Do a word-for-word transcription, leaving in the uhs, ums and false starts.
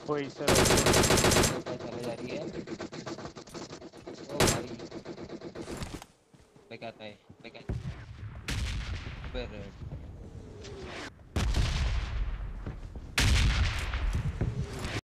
वही sir of ऊपर चले जा रही है। ओ भाई क्या कहता है। अबे रेड